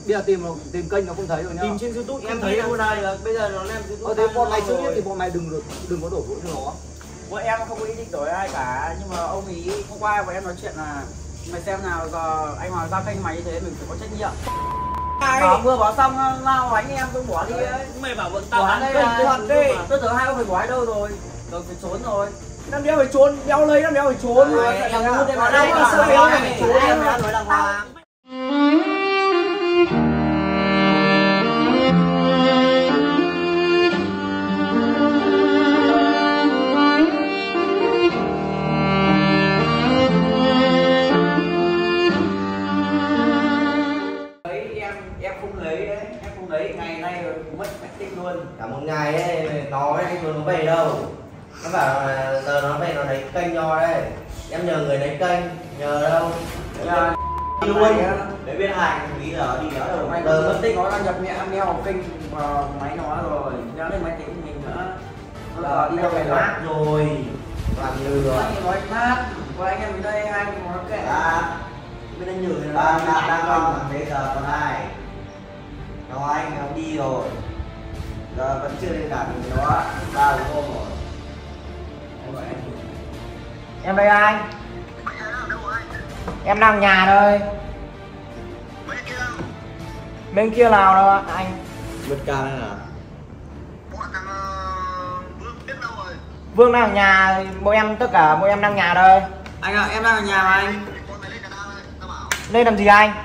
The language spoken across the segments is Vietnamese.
Bây giờ tìm kênh nó không thấy rồi nhá. Tìm trên YouTube em thấy con này là bây giờ nó lên YouTube. Thế bọn mày chưa biết thì bọn mày đừng có đổ lỗi cho nó. Bọn em không có ý định đổi ai cả, nhưng mà ông ý hôm qua bọn em nói chuyện là mày xem nào, giờ anh Hoàng giao kênh mày như thế mình phải có trách nhiệm. Bảo vừa bỏ xong lao anh em tôi bỏ đi ấy. Mày bảo bọn tao bán kênh thật đi. Tôi tưởng hai ông phải bỏ ở đâu rồi. Rồi phải trốn rồi. Năm đéo phải trốn, đéo lấy năm đéo phải trốn. Em muốn đây mà đây mà sao đéo phải trốn. Em đã nói đàng hoàng. Em không lấy đấy, em không lấy, ngày nay mất mẹ tích luôn. Cả một ngày ấy, nó không về đâu. Nó bảo là giờ nó về nó lấy kênh cho đây. Em nhờ người lấy kênh, nhờ đâu? Nhờ luôn. Để biết hành nghĩ là đi nữa rồi. Mày mất tích nó đang nhập mẹ mail kênh vào máy nó rồi, nhớ lên máy tính của mình nữa. Giờ đi đâu về mát rồi. Làm như rồi. Anh nói mát, và anh em ở đây hai người nói kệ. Bên anh nhử đang con bây giờ còn ai? Nó anh nó đi rồi. Giờ vẫn chưa lên cả mình nó 3 hôm rồi. Em đây anh. Em đang nhà đây. Bên kia nào đâu anh? Vượt ca đây là Vương đang ở nhà, bọn em tất cả bọn em đang nhà đây. Anh ạ, em đang ở nhà mà anh. Lên làm gì anh?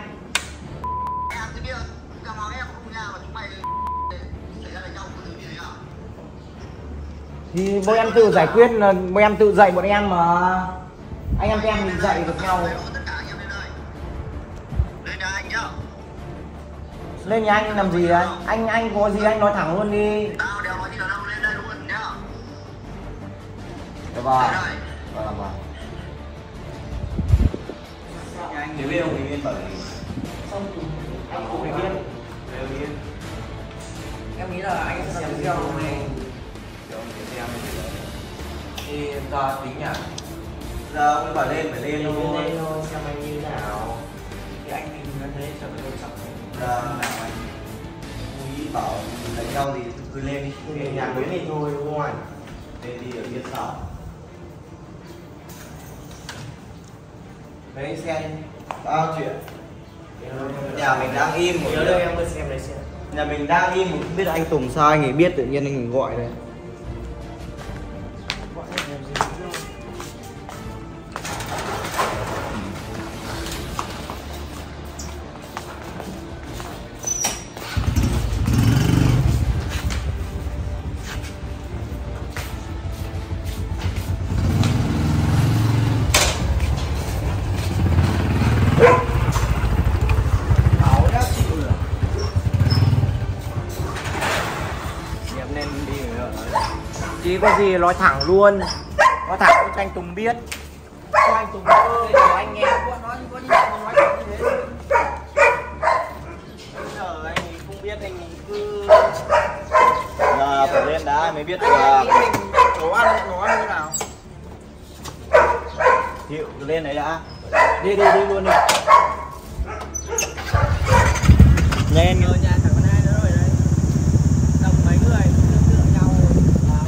Thì bọn em tự giải quyết, bọn em tự dạy bọn em mà. Anh em mình dạy được nhau. Lên nhà anh làm gì anh? Anh có gì anh nói thẳng luôn đi. Được rồi. Rồi làm rồi. Anh người biết không? Người biết bởi Xong anh không phải biết. Em nghĩ là anh sẽ làm video này. Thì giờ tính nhỉ? Giờ ông phải lên luôn. Lên thôi, xem anh như thế nào. Thì anh mình như thế trở nên quan trọng. Giờ anh nghĩ bảo lấy nhau thì cứ lên đi. Cái nhà quyến thì thôi đúng không anh? Lên đi ở bên sau. Lấy xe đi. Bao chuyện? Nhà mình đang im một. Nhớ đây em ơi xem lấy xe. Nhà mình đang im một, biết anh Tùng sao anh ấy biết tự nhiên anh ấy gọi đây. Chứ có gì nói thẳng luôn. Nói thẳng cho anh Tùng biết. Cho anh Tùng biết để anh nghe. Nói có gì nói thẳng như thế. Bây giờ anh ấy không biết anh ấy cứ giờ phải lên đã mới biết được. Nấu ăn như nào? Hiệu lên đấy đã. Đi luôn đi. Lên Ở nhà chẳng có ai nữa rồi đấy. Đồng mấy người tựa nhau rồi.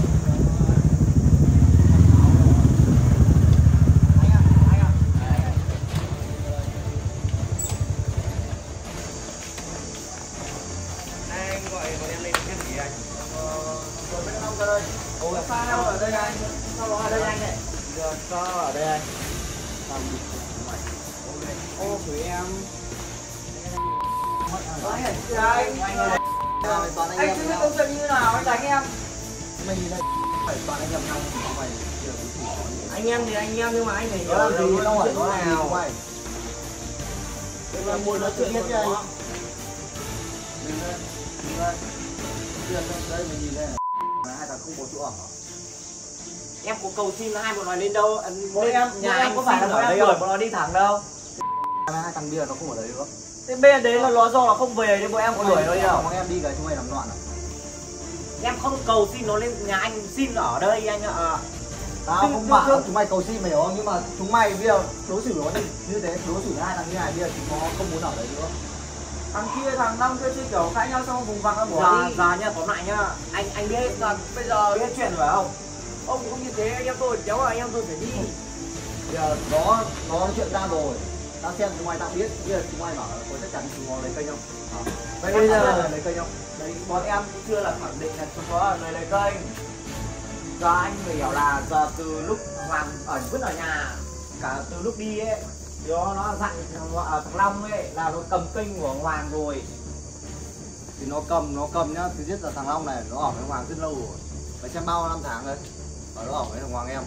Anh gọi bọn em lên cái gì anh? Rồi bên ông ra đây. Ủa sao ở đây anh? Sao nó ở đây anh này? được cho ở đây anh. Ô của em. Anh chưa biết câu chuyện như nào, anh đánh em. Mình đây phải toàn anh nhầm nhau mày. Anh em thì anh em nhưng mà anh phải nhớ gì đâu chuyện ở nào. quay. Đây là muốn nói chuyện hết cho anh. Đây mình nhìn đây hai thằng không có chỗ ở. Em có cầu xin hai bọn nó lên đâu? Bọn em nhà anh có phải là bọn em đuổi bọn nó đi thẳng đâu? Hai thằng bia nó không ở đấy nữa. Thế bên đấy là nó do là không về nên bọn em có đuổi nó đi đâu? Bọn em đi cái chúng mày làm loạn à? Em không cầu xin nó lên nhà anh, xin ở đây anh ạ. Tao không bảo chúng mày cầu xin mày hiểu không? Nhưng mà chúng mày bây giờ đối xử nó như thế, đối xử hai thằng như này bây giờ chúng nó không muốn ở đấy nữa. thằng kia thằng Long kia chơi kiểu cãi nhau xong vùng vằng nó bỏ đi. Giờ nhá, tóm lại nhá, anh biết là bây giờ biết chuyện phải không? Ông cũng như thế, anh em tôi kéo anh em tôi phải đi. Giờ nó chuyện ra rồi, tao xem chúng mày tao biết, bây giờ chúng mày bảo có chắc chắn chúng nó lấy kênh không? Vậy bây giờ lấy kênh không? đấy, bọn em cũng chưa là khẳng định là chúng có người lấy kênh. Giờ anh phải hiểu là giờ từ lúc Hoàng vứt ở nhà, cả từ lúc đi ấy, nó dặn thằng Long ấy là nó cầm kênh của Hoàng rồi. Thì nó cầm nhá, thứ nhất là thằng Long này nó ở với Hoàng rất lâu rồi, phải xem bao năm tháng đấy, và nó ở với thằng Hoàng em.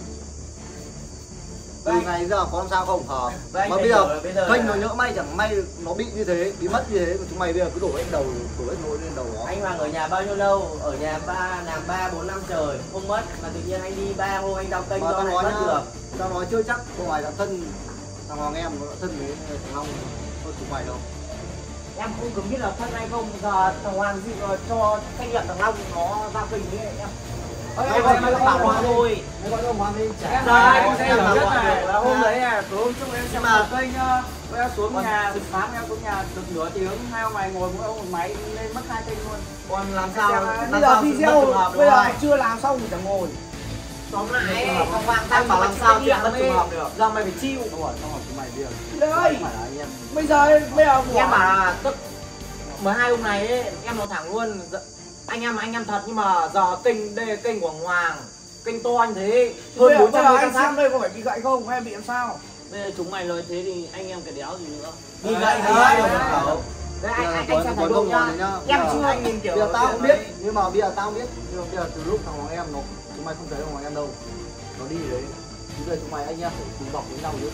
Từ ngày giờ có làm sao không hả? Mà bây giờ kênh nó nhỡ may chẳng may nó bị như thế, bị mất như thế, chúng mày bây giờ cứ đổ hết nỗi lên đầu nó. Anh Hoàng ở nhà bao nhiêu lâu? Ở nhà làm 3-4 năm trời không mất, mà tự nhiên anh đi 3 hôm anh đau kênh do này mất được. Tao nói chưa chắc cô mày đã thân thằng Hoàng em, nó đã thân với thằng Long hơn chúng mày đâu. Em không cần biết là thân hay không, giờ thằng Hoàng gì cho trách nhiệm thằng Long nó giao kênh với em. Em bảo nó thôi. Mày gọi ông Hoàng lên trả. Giờ anh sẽ hiểu nhất này là hôm đấy à, tối hôm trước em xem mà kênh em xuống nhà, từ sáng em xuống nhà được nửa tiếng, hai ông mày ngồi mỗi ông một máy lên mất 2 kênh luôn. Còn làm sao? Bây giờ video bây giờ chưa làm xong thì chẳng ngồi. Tóm lại thằng Hoàng anh bảo làm sao chuyện bất trùng hợp được. Giờ mày phải chill. Tao hỏi chúng mày bây giờ. Đây. Phải là anh em. Bây giờ Em bảo là tức 12 hôm này ấy, em nói thẳng luôn, anh em thật, nhưng mà giờ kênh của Hoàng, kênh to anh thế hơn 400 người anh xem đây có phải bị gãy không hay bị làm sao? Bây giờ chúng mày nói thế thì anh em cái đéo gì nữa. đi gãy đấy được một khẩu. Đấy anh xem thái độ nhá. Em chưa anh nhìn kiểu bây giờ tao không biết, nhưng mà bây giờ tao không biết, nhưng mà bây giờ từ lúc thằng Hoàng em nó chúng mày không thấy thằng Hoàng em đâu, nó đi đấy, bây giờ chúng mày anh em phải cùng bọc với nhau chứ.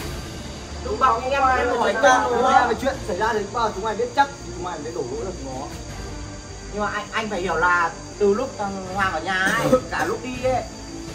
đúng bảo em hỏi Chúng mày về chuyện xảy ra thì bao chúng mày biết chắc, chúng mày mới đổ lỗi được nó. nhưng mà anh phải hiểu là từ lúc thằng Hoàng ở nhà ấy, cả lúc đi ấy,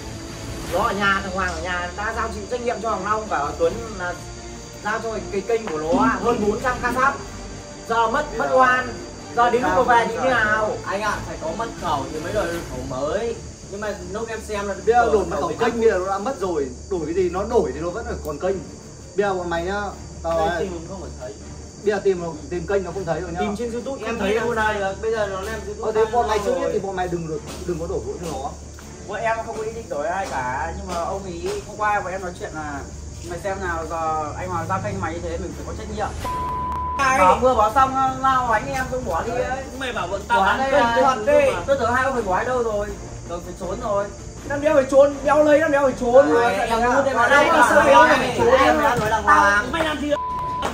nó ở nhà, thằng Hoàng ở nhà đã giao chịu trách nhiệm cho thằng Long và Tuấn, là giao cho cái kênh của nó hơn 400 ca sắp. Giờ mất oan, giờ đến lúc về như thế nào? Anh ạ, phải có mật khẩu thì mới đổi khẩu mới. Nhưng mà lúc em xem là Bây giờ đổi mật khẩu kênh bây giờ nó đã mất rồi, đổi cái gì nó đổi thì nó vẫn còn kênh. Bây giờ bọn mày nhá, tao nói Tìm không phải thấy. bây giờ tìm kênh nó không thấy rồi nhá. tìm trên YouTube em thấy luôn này, bây giờ nó lên YouTube. Thế bọn mày chưa biết thì bọn mày đừng có đổ lỗi cho nó. Bọn em không có ý định đổi ai cả, nhưng mà ông ý hôm qua bọn em nói chuyện là mày xem nào, giờ anh Hoàng giao kênh mày như thế mình phải có trách nhiệm. Bảo vừa bỏ xong lao anh em tôi bỏ đi ấy. Mày bảo bọn tao Bỏ bán đây kênh thật đi. Tôi tưởng hai ông phải bỏ đi đâu rồi. Rồi phải trốn rồi. Năm đéo phải trốn, đéo lấy năm đéo phải trốn. Em muốn đây Ở mà đây đây mà sao đéo phải trốn. em đã nói là Hoàng. Mày làm gì đó?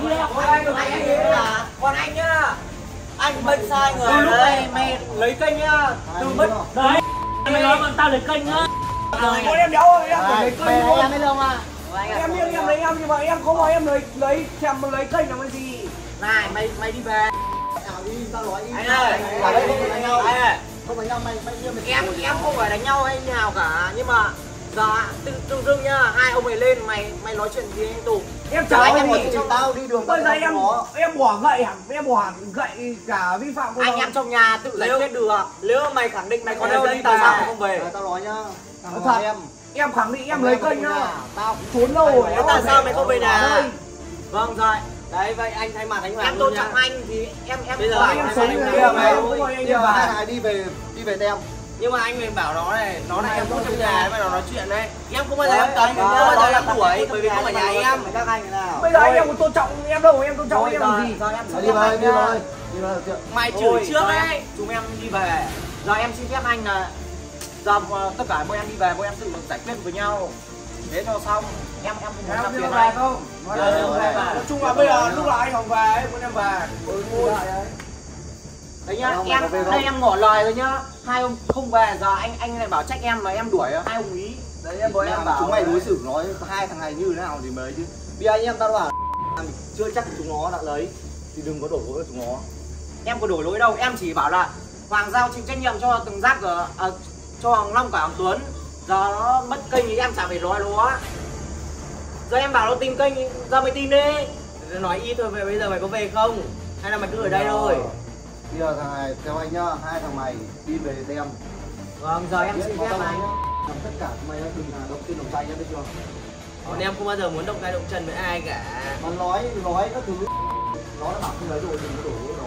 Còn anh nhá, anh mất sai người từ lúc mày lấy kênh nhá, từ mất Đấy. Mày nói bọn tao lấy kênh nhá. Bọn em đéo rồi, em phải lấy kênh luôn. em biết không à? Em biết em lấy em, nhưng mà em không nói em lấy thèm lấy kênh là cái gì. Này mày đi về. Tao nói đi. Anh ơi, ở đây không đánh nhau. anh ơi, Không đánh nhau, mày em không phải đánh nhau hay như nào cả, nhưng mà giờ tự dưng nhá, hai ông mày lên mày nói chuyện gì anh Tùng? Em Chả chả anh nói em gì. chỉ tao đi đường Bây giờ em bỏ gậy hẳn, em bỏ gậy cả vi phạm của Anh em trong nhà tự giải quyết được. Nếu mày khẳng định mày có đâu đi, tại sao mày không về? Tao nói nhá. Thằng Thật. em. Em khẳng định em lấy kênh nhá. Tao Trốn đâu rồi. Thế tại sao mày không về nhà? đây. Vâng rồi. Đấy vậy anh thay mặt anh Hoàng Em tôn trọng anh thì em Bây giờ bảo em anh sống anh như về. thế mà không gọi anh đi vào. hai thằng đi về tem. Nhưng mà anh mình bảo nó này em cũng trong nhà mà nó nói chuyện đấy. Em không bao giờ em cấm, không bao giờ em đuổi, bởi vì không phải nhà em. Các anh thế nào? Bây giờ anh em có tôn trọng em đâu, em tôn trọng em làm gì? Giờ em Đi xin phép về, anh đi nhá. về. Đi về chuyện. Mày chửi trước đấy, chúng em đi về. Giờ em xin phép anh là giờ tất cả bọn em đi về, bọn em tự giải quyết với nhau. Thế cho xong. Em không muốn làm phiền về anh. không? Nói chung là bây giờ lúc là anh Hồng về ấy, bọn em về. Đấy nhá, đây em ngỏ lời rồi nhá. Hai ông không về, giờ anh lại bảo trách em là em đuổi hai ông ý. Đấy em bọn em bảo chúng mày đối xử nói hai thằng này như thế nào thì mới chứ. Bây giờ anh em tao bảo chưa chắc chúng nó đã lấy thì đừng có đổ lỗi cho chúng nó. Em có đổi lỗi đâu, em chỉ bảo là Hoàng giao chịu trách nhiệm cho từng rác của cho Hoàng Long cả Hoàng Tuấn. Giờ nó mất kênh thì em chả phải nói nó. Giờ em bảo nó tìm kênh, giờ mày tìm đi. Nói ít thôi, bây giờ mày có về không? Hay là mày cứ ở đây thôi? Bây giờ thằng này theo anh nhá, hai thằng mày đi về tem. Vâng, giờ em xin phép anh. Làm tất cả chúng mày đừng động tin động tay nhá, biết chưa? Bọn em không bao giờ muốn động tay động chân với ai cả. Mà nói các thứ nó đã bảo không lấy rồi đừng có đổ lỗi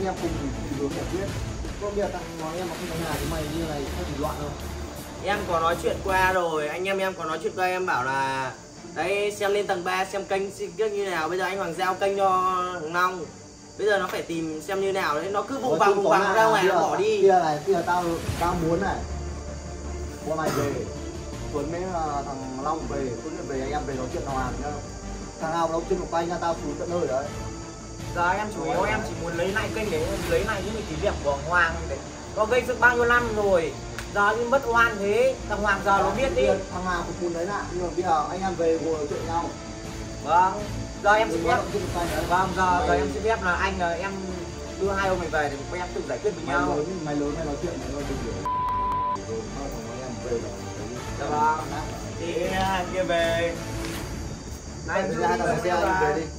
anh em cùng tìm hướng giải quyết. Có bây giờ thằng Hoàng em mà không có nhà thì mày như này không chỉ loạn đâu. Em có nói chuyện qua rồi, anh em có nói chuyện qua, em bảo là đấy xem lên tầng 3 xem kênh như nào. Bây giờ anh Hoàng giao kênh cho thằng Long, bây giờ nó phải tìm xem như nào đấy, nó cứ vùng vằng ra ngoài nó bỏ đi. Kia tao muốn này, bọn mày về Tuấn với thằng Long về, Tuấn về anh em về nói chuyện nào hàng nhá. Thằng nào lâu chân một tay nha, tao xuống tận nơi đấy. Giờ em chủ yếu em chỉ muốn lấy lại kênh để lấy lại những kỷ niệm của Hoàng để có gây dựng bao nhiêu năm rồi. Giờ như mất oan thế, thằng Hoàng giờ nó biết đi. Thằng nào cũng muốn lấy lại, nhưng mà bây giờ anh em về ngồi nói chuyện nhau. Vâng, giờ em xin phép. Vâng, giờ em xin phép là anh em đưa hai ông mình về thì bọn em tự giải quyết với nhau. Mày lớn mày nói chuyện mày nói chuyện rồi thôi thằng em về rồi. Dạ vâng. Đi hàng kia về. Này ra thằng xe anh về đi.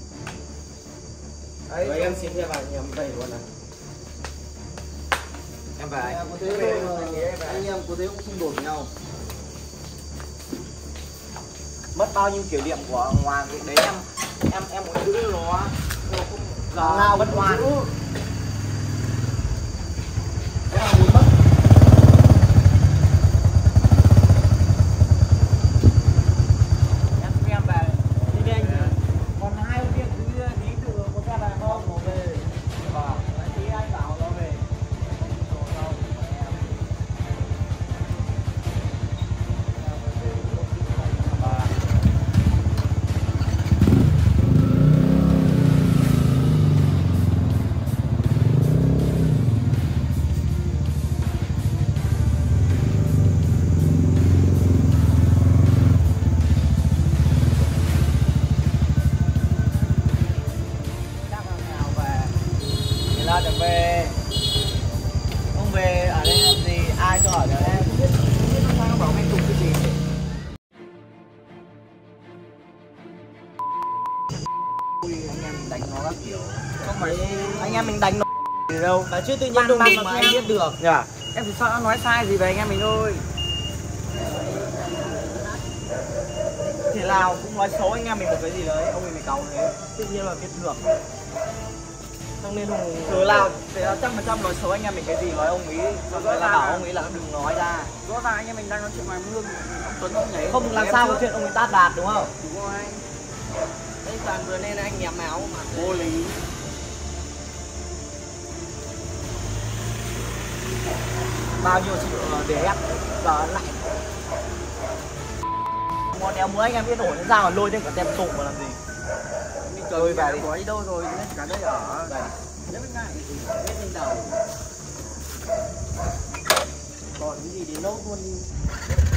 Đấy, rồi em xin phép vào nhà về luôn này. Em về. Anh em có thế cũng xung đột với nhau. Mất bao nhiêu kỷ niệm của Hoàng thì đấy em muốn giữ nó không giờ nào mất oan. Cái nào muốn mất. Em về đi anh. Còn hai ông kia cứ tí từ có xe về không nó về. Vâng, tí anh bảo nó về. Được về không về ở đây làm gì, ai cho ở đây không biết nó bảo anh cùng cái gì. Anh em mình đánh nó các kiểu không phải anh em mình đánh nó gì đâu mà chứ tự nhiên đùng đùng mà anh biết được nhá. Em chỉ sợ nó nói sai gì về anh em mình thôi. Thế nào cũng nói xấu anh em mình một cái gì đấy, ông mình cáu thế tự nhiên là biết được. Không nên từ nào để là 100% nói xấu anh em mình cái gì nói ông ý, rồi là bảo ông ý là đừng nói ra. Rõ ràng anh em mình đang nói chuyện ngoài mương, ông Tuấn ông nhảy không làm sao có chuyện ông ấy tát đạt đúng không? Đúng rồi. Đấy toàn vừa nên anh nhắm áo mà Vô lý. Bao nhiêu chịu để ép giờ lại. Bọn đéo muốn anh em biết nổi nó ra mà lôi thêm cả tem tụng mà làm gì. trời về đi đi đâu rồi nên cả đây ở đây nếu bên ngại thì biết lên đầu còn cái gì thì nốt luôn đi.